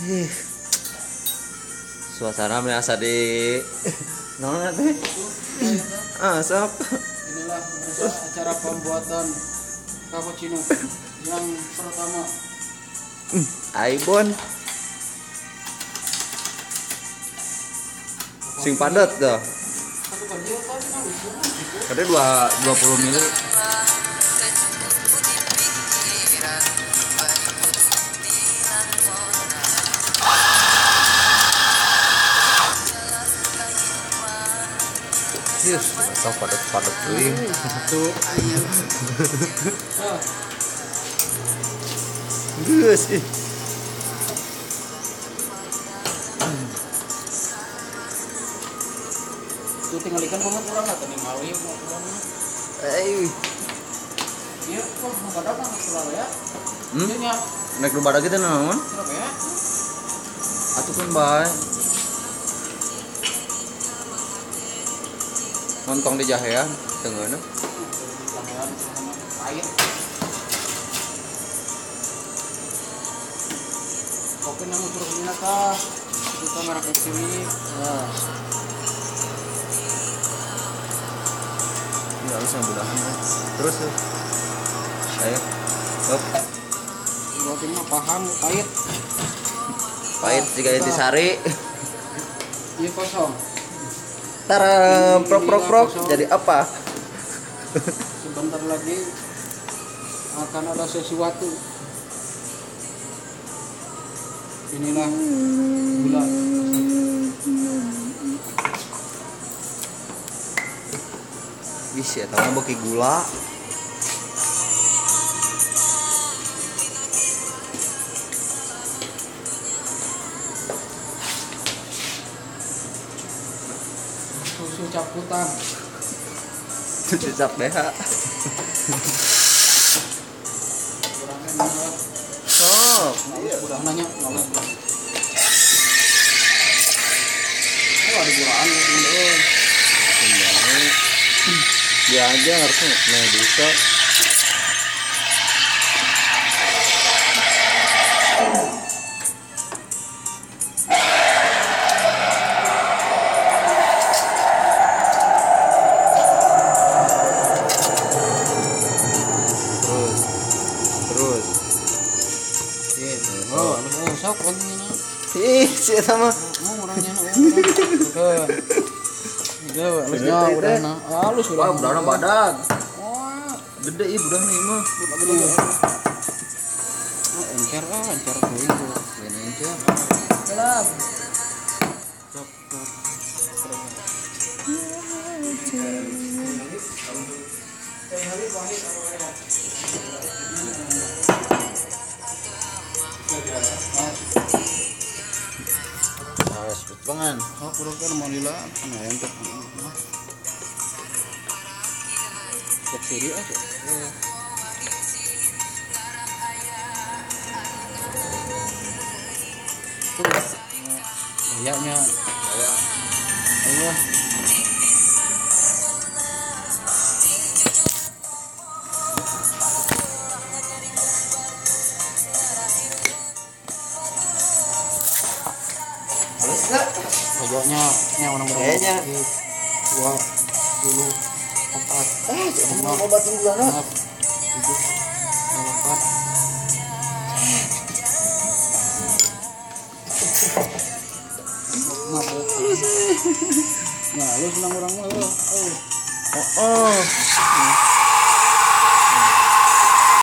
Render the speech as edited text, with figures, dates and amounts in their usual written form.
Ih. Suasana merasa di nona teh. Asap. Inilah pemirsa acara pembuatan cappuccino yang pertama. Aibon. Sing padat dah. Satu banjir tadi mah bisa. Katanya 20 mili. Yes, atau padat-padat tuh. Tuh. Yes, ih. Tuh tinggal ikan banget kurang atau nih malu ya mau kurangnya. Iya, kok mau pada kan selalu ya. Iya, Naik lu badak kita naon? berapa ya? Atuh kan bae. Montong di jahean tengeuna. Lamean sama air. Kopi nang turun dina kah? Kita merek sini. Nah, Ya harus mudahan. Terus tuh. Ayo. Hop. kopi mah paham pahit. Pahit jika intisari. Iya kosong. Tara prok jadi apa? Sebentar lagi akan ada sesuatu. Inilah gula. Bisa tahu beki gula. Susu caputan. Cicak BH. Kurangnya nanya. Sok. Udah nanya. Oh ada gulaan gitu. Dia aja harusnya nah bisa. Terus. Oh, sok kan ini. Ih, si eta mah. Mau orangnya halusnya udah nah. Halus udah. Wah, budana badag. Wah, Gede ieu budana ieu mah. gede. Oh, encer kuing tuh. Lain encer. Kelab. Pangan. Oh, kurang kan mau lila, mana yang tak? Cek siri aja. Tuh, kayaknya. Ayo. Kayaknya orang Kayaknya. 24. Mau obatin gulana. 7, 8. Mabuk. Nah, lu senang orang mah. Oh. Oh.